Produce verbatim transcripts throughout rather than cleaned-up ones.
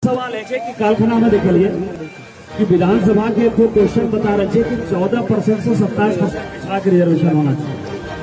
सवाल है कि कालखाना में देख लिए कि विधानसभा के को क्वेश्चन बता रहे कि चौदह परसेंट से सत्ताईस परसेंट पिछड़ा के रिजर्वेशन होना चाहिए।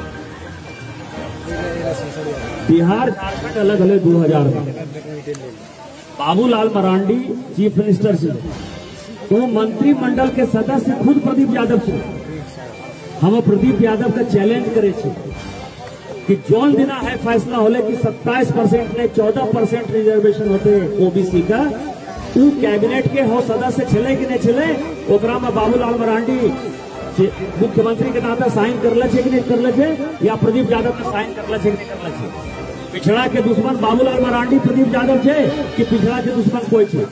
बिहार झारखंड अलग अलग दो हजार में बाबूलाल मरांडी चीफ मिनिस्टर से वो मंत्रिमंडल के सदस्य खुद प्रदीप यादव से हम प्रदीप यादव का चैलेंज करे कि जौन दिना है फैसला होले कि सत्ताईस परसेंट ने चौदह परसेंट रिजर्वेशन होते ओबीसी का उ कैबिनेट के हो सदस्य छे कि नहीं छे ओकरा में बाबूलाल मरांडी मुख्यमंत्री के नाते साइन करले छे कि नहीं करले छे या प्रदीप यादव के साइन करले छे कि नहीं करले छे। पिछड़ा के दुश्मन बाबूलाल मरांडी प्रदीप यादव छे कि पिछड़ा के दुश्मन कोई छे।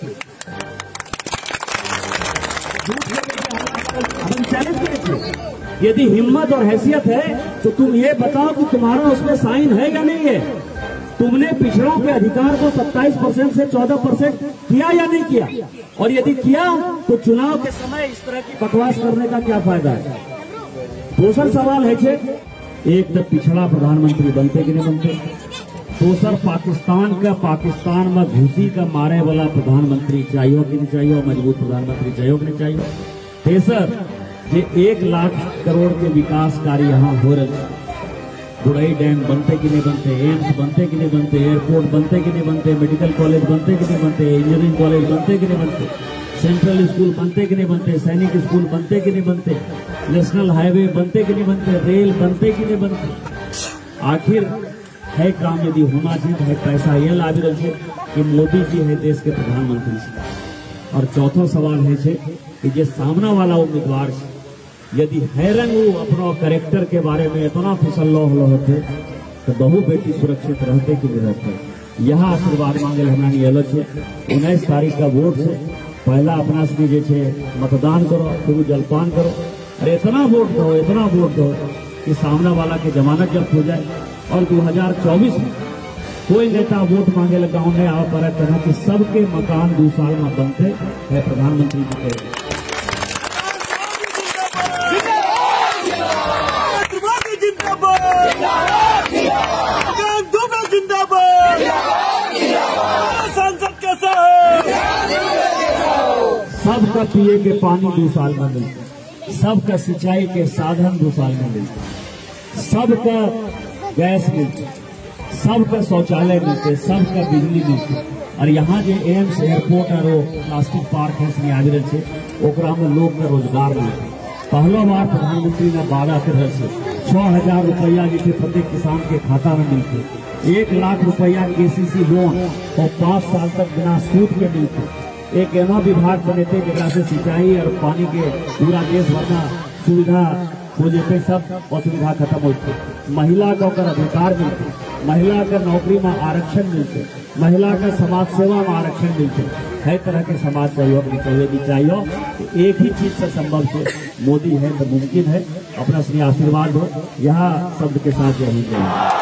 हम चैलेंज करे यदि हिम्मत और हैसियत है तो तुम ये बताओ कि तुम्हारा उसमें साइन है या नहीं है। तुमने पिछड़ों के अधिकार को सत्ताईस परसेंट से चौदह परसेंट किया या नहीं किया, और यदि किया तो चुनाव के समय इस तरह की बकवास करने का क्या फायदा है। दूसरा सवाल है कि एक तो पिछड़ा प्रधानमंत्री बनते कि नहीं बनते, दूसर पाकिस्तान का पाकिस्तान में घुसी का मारे वाला प्रधानमंत्री चाहिए कि नहीं चाहिए, मजबूत प्रधानमंत्री चाहिए कि नहीं चाहिए। तेसर ये एक लाख करोड़ के विकास कार्य यहाँ हो रहे, बुढ़ई डैम बनते कि नहीं बनते, एम्स बनते कि नहीं बनते, एयरपोर्ट बनते कि नहीं बनते, मेडिकल कॉलेज बनते कि नहीं बनते, इंजीनियरिंग कॉलेज बनते कि नहीं बनते, सेंट्रल स्कूल बनते कि नहीं बनते, सैनिक स्कूल बनते कि नहीं बनते, नेशनल हाईवे बनते कि नहीं बनते, रेल बनते कि नहीं बनते। आखिर है काम यदि होना चाहिए है पैसा ये लाभ रहे कि मोदी जी है देश के प्रधानमंत्री से। और चौथा सवाल है कि जो सामना वाला उम्मीदवार यदि है रंग वो अपना कैरेक्टर के बारे में इतना फिसल्ला होते तो बहु बेटी सुरक्षित रहते कि नहीं रहते। यहाँ आशीर्वाद मांगे हमारा ये छे उन्नीस तारीख का वोट से पहला अपना से जे मतदान करो फिर जलपान करो, अरे इतना वोट दो इतना वोट दो कि सामने वाला की जमानत जब्त हो जाए। और दो हजार चौबीस में कोई नेता वोट मांगे गाँव में आ पर कहा कि सबके मकान दो साल में बनते है प्रधानमंत्री जी के। सबका पिए के पानी दो साल में मिलते, सबका सिंचाई के साधन दो साल में मिलते, सबका गैस मिलते, सबका शौचालय मिलते, सबका बिजली मिलते। और यहाँ जो एम्स एयरपोर्ट और प्लास्टिक पार्क है आगे से ओकरा में लोग में रोजगार मिलते। पहला बार प्रधानमंत्री ने वादा कर छह हजार रुपया जैसे प्रत्येक किसान के खाता में मिलते, एक लाख रुपया केसीसी लोन और पांच साल तक बिना सूद के मिलते। एक एना विभाग बनेते जरा से सिंचाई और पानी के पूरा देश भर सुविधा हो जाते, सब असुविधा खत्म होते। महिला का अधिकार मिलते, महिला का नौकरी में आरक्षण मिलते, महिला का समाज सेवा में आरक्षण मिलते। हर तरह के समाज सहयोग चाहिए चाहिए एक ही चीज से संभव से मोदी है तो मुमकिन है। अपना अपनी आशीर्वाद हो यहाँ शब्द के साथ यही चाहिए।